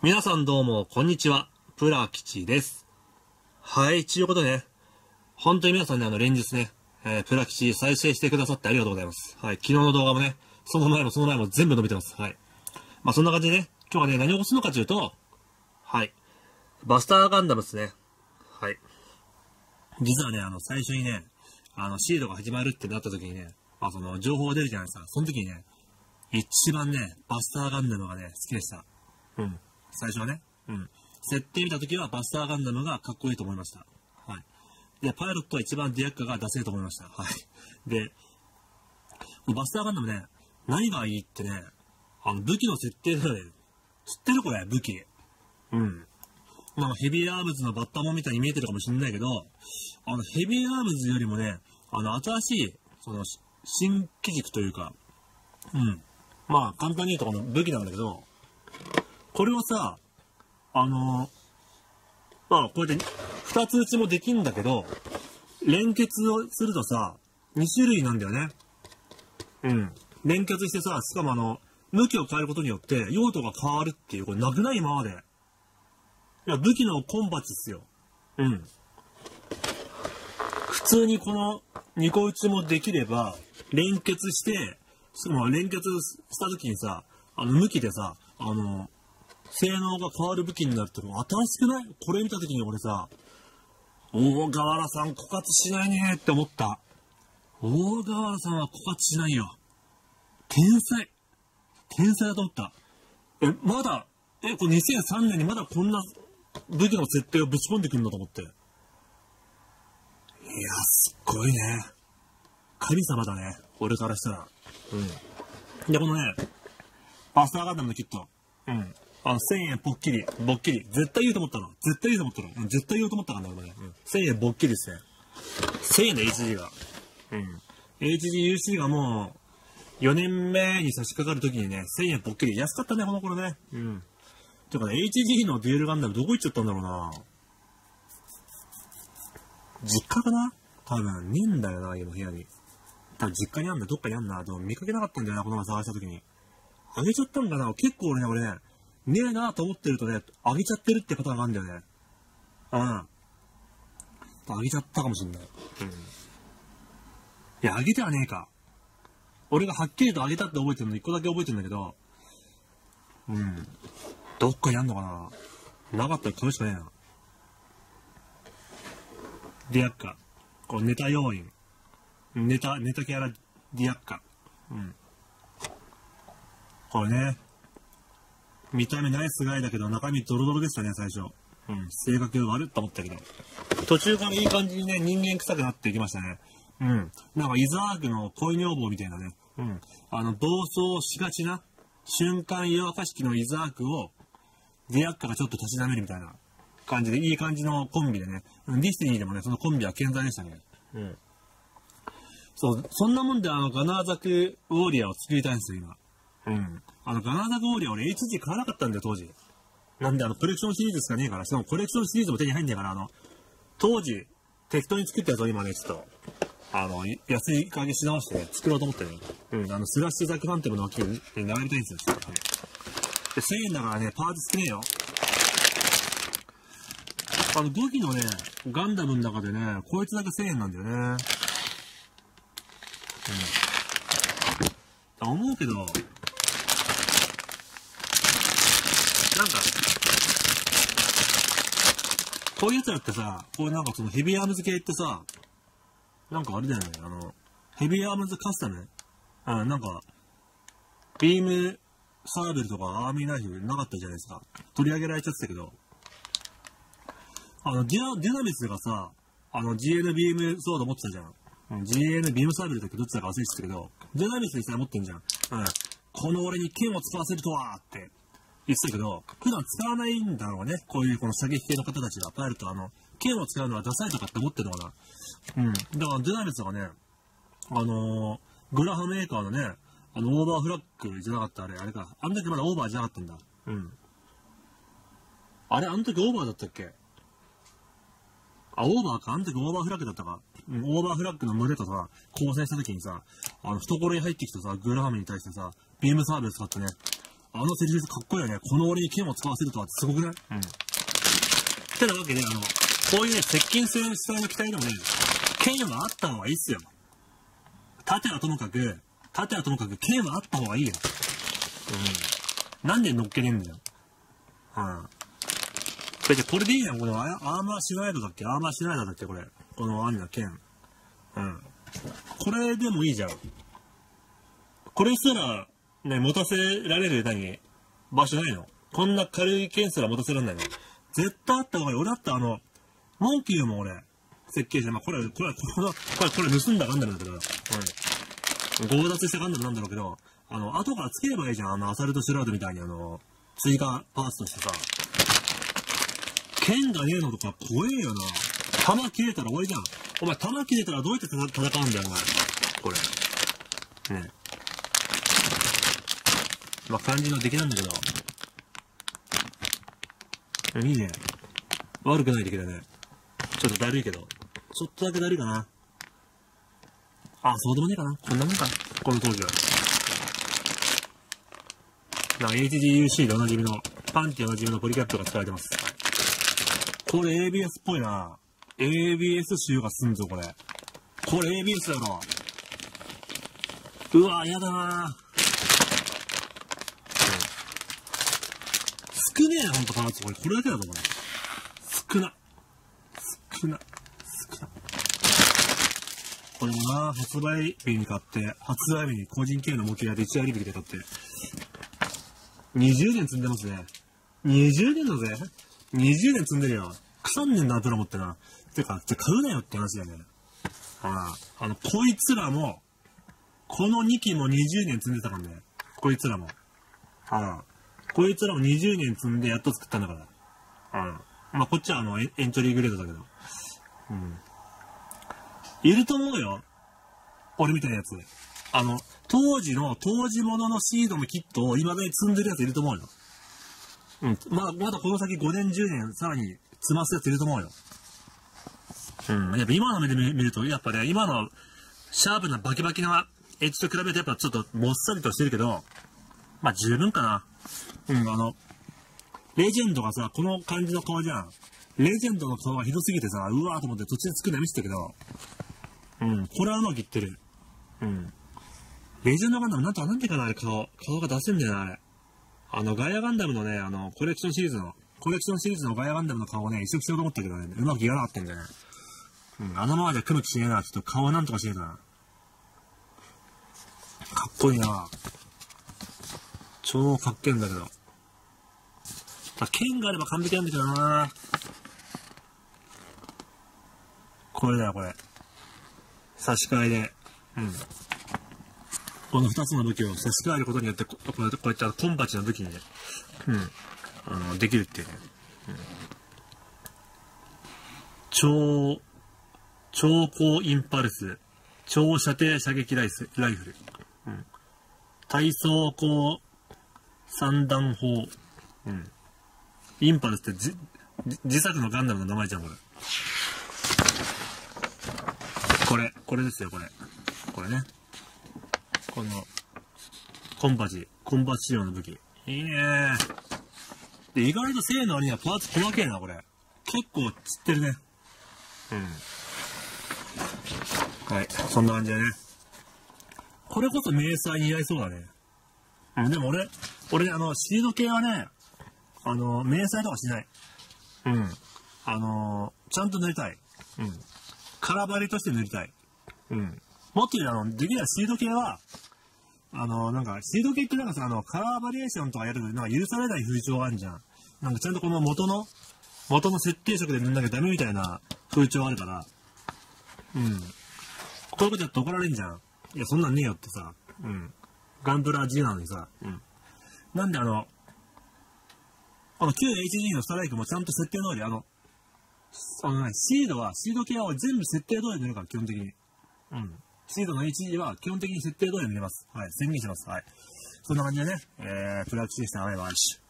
皆さんどうも、こんにちは。プラ吉です。はい、ちゅうことでね、本当に皆さんね、連日ね、プラ吉再生してくださってありがとうございます。はい、昨日の動画もね、その前も全部伸びてます。はい。まあ、そんな感じでね、今日はね、何をするのかというと、はい、バスターガンダムですね。はい。実はね、最初にね、シードが始まるってなった時にね、まあ、その、情報が出るじゃないですか。その時にね、一番ね、バスターガンダムがね、好きでした。うん。最初はね。うん。設定見たときはバスターガンダムがかっこいいと思いました。はい。で、パイロットは一番ディアッカが出せると思いました。はい。で、バスターガンダムね、何がいいってね、武器の設定だよね。知ってるこれ、武器。うん。まあ、ヘビーアームズのバッタモンみたいに見えてるかもしれないけど、ヘビーアームズよりもね、新しい、新機軸というか、うん。まあ、簡単に言うとこの武器なんだけど、これをさ、まあ、こうやって二つ打ちもできんだけど、連結をするとさ、2種類なんだよね。うん。連結してさ、しかも向きを変えることによって用途が変わるっていう、これなくない今まで。いや、武器のコンバチっすよ。うん。普通にこの2個打ちもできれば、連結して、連結した時にさ、向きでさ、性能が変わる武器になるってのは新しくない？これ見た時に俺さ、大河原さん枯渇しないねって思った。大河原さんは枯渇しないよ。天才だと思った。まだ、これ2003年にまだこんな武器の設定をぶち込んでくるんだと思って。いや、すっごいね。神様だね。俺からしたら。うん。で、このね、バスターガンダムのキット。うん。1000円ぽっきり。絶対言うと思ったの。絶対言うと思ったからね、俺ね。1000円ぼっきりですね。1000円で HG が。うん。HGUC がもう、4年目に差し掛かるときにね、1000円ぽっきり。安かったね、この頃ね。うん。てかね、HG のデュエルガンダムどこ行っちゃったんだろうな。実家かな？多分、ねえんだよな、家の部屋に。多分実家にあんだ、どっかにあんな。でも見かけなかったんだよな、この前探したときに。あげちゃったんかな？結構俺ね、ねえなと思ってるとね、あげちゃってるってパターンがあるんだよね。うん。あげちゃったかもしんない。うん。いや、あげてはねえか。俺がはっきりとあげたって覚えてるの1個だけ覚えてるんだけど、うん。どっかにあんのかな？なかったら買うしかねえな。ディアッカ。こうネタ要員。ネタキャラディアッカ。うん。これね。見た目ナイスガイだけど中身ドロドロでしたね、最初。うん。性格悪っと思ったけど。途中からいい感じにね、人間臭くなっていきましたね。うん。なんかイザークの恋女房みたいなね。うん。暴走しがちな瞬間湯沸かし器のイザークをディアッカがちょっとたしなめるみたいな感じで、いい感じのコンビでね。ディスティニーでもね、そのコンビは健在でしたね。うん。そう、そんなもんでガナーザクウォーリアーを作りたいんですよ、今。うん。ガナーザクウォーリアー俺 HG 買わなかったんだよ、当時。なんでコレクションシリーズしかねえから、しかもコレクションシリーズも手に入んねえから、当時、適当に作ったやつを今ね、ちょっと、安い加減し直してね、作ろうと思ってね。うん、スラッシュザクファントムの脇に流れたいんですよ、ちょっと。で、1000円だからね、パーツ少ねえよ。武器のね、ガンダムの中でね、こいつだけ1000円なんだよね。うん。思うけど、なんか、こういうやつらってさ、こうなんかそのヘビーアームズ系ってさ、なんかあれだよね、ヘビーアームズカスタムなんか、ビームサーベルとかアーミーナイフなかったじゃないですか。取り上げられちゃってたけど、ディナミスがさ、GN ビームソード持ってたじゃん。GN ビームサーベルだけどっちだか忘れてたけど、ディナミスにさえ持ってんじゃん。この俺に剣を使わせるとはって言ってたけど、普段使わないんだろうね。こういうこの射撃系の方たちがパイロット剣を使うのはダサいとかって思ってるのかな。うん。だからディナミスがね、グラハメーカーのね、オーバーフラッグじゃなかったあれか。あの時まだオーバーじゃなかったんだ。うん。あれ、あの時オーバーだったっけ？オーバーか。あの時オーバーフラッグだったか。うん、オーバーフラッグの群れとさ、交戦した時にさ、懐に入ってきたさ、グラハムに対してさ、ビームサーベル使ってね、 あのセリフかっこいいよね。この俺に剣を使わせるとはすごくない？うん。ってなわけで、こういうね、接近戦主体の機体でもね、剣はあった方がいいっすよ。盾はともかく剣はあった方がいいよ。うん。なんで乗っけねえんだよ。うん。これでいいじゃん。このアーマーシュナイダーだっけこれ。この兄の剣。うん。これでもいいじゃん。これすら、ね、持たせられる場所ないの？こんな軽い剣すら持たせられないの？絶対あった方がいい。俺だってモンキーも俺、設計して、まあ、これ盗んだガンダムだけど、強奪したガンダムなんだろうけど、後からつければいいじゃん。アサルトシュラウドみたいに追加パーツとしてさ。剣がねえのとか怖えよな。弾切れたら終わりじゃん。お前弾切れたらどうやって戦うんだよ、お前。これ。ね。まあ、感じの出来なんだけど。いいね。悪くない出来だね。ちょっとだるいけど。ちょっとだけだるいかな。あ、そうでもねえかな。こんなもんか。この当時は。HGUC でおなじみの、パンティおなじみのポリキャップが使われてます。これ ABS っぽいな。ABS 集がすんぞ、これ。これ ABS だろ。うわ、やだな。少ねえな、ほんとパーツ。これだけだぞ、これ。少な。これもな、発売日に買って、発売日に個人経営の模型やで1割引きで買って、20年積んでますね。20年だぜ。20年積んでるよ。腐んねんな、プラモってな。てか、買うなよって話だよね。こいつらも、この2機も20年積んでたからね。こいつらも。こいつらも20年積んでやっと作ったんだから。まあ、こっちはエントリーグレードだけど。うん。いると思うよ。俺みたいなやつ。当時もののシードのキットを未だに積んでるやついると思うよ。うん。まだこの先5年、10年、さらに積ますやついると思うよ。うん。やっぱ今の目で見ると、やっぱね、今のシャープなバキバキなエッジと比べてやっぱちょっともっさりとしてるけど、まあ十分かな。うん、レジェンドがさ、この感じの顔じゃん。レジェンドの顔がひどすぎてさ、うわーと思って途中で作るの見せたけど、うん、これはうまくいってる。うん。レジェンドガンダム、なんでかな、あれ顔が出せんだよな、あれ。ガイアガンダムのね、コレクションシリーズのガイアガンダムの顔をね、移植しようと思ったけどね、うまくいかなかったんだよね。うん、ままじゃ組む気しねえな、ちょっと顔はなんとかしねえとな。かっこいいな。超かっけえんだけど。剣があれば完璧なんだけどな。これだよ、これ。差し替えで。うん。この2つの武器を差し替えることによって、こうやってコンパチの武器にね、うん。できるっていうね。うん、超高インパルス、超射程射撃ライフル。うん。体装高散弾砲。うん。インパルスって自作のガンダムの名前じゃん、これ。これですよ、これ。これね。この、コンパチ仕様の武器。いいねー。で、意外と性能にはパーツ細けえな、これ。結構散ってるね。うん。はい、そんな感じでね。これこそ迷彩に似合いそうだね。うん、でも俺、シード系はね、迷彩とかしない。うん。ちゃんと塗りたい。うん。空張りとして塗りたい。うん。もっと言うできればシード系は、なんか、シード系ってなんかさ、カラーバリエーションとかやると、なんか許されない風潮あるじゃん。なんかちゃんとこの元の設定色で塗んなきゃダメみたいな風潮あるから、うん。こういうことやって怒られんじゃん。いや、そんなんねえよってさ、うん。ガンプラ自由なのにさ、うん。なんで旧 HG のストライクもちゃんと設定通り、シード系は全部設定通り塗るから、基本的に。うん。シードの HG は基本的に設定通り塗ります。はい。宣言します。はい。そんな感じでね、プラクシでした。バイバイ。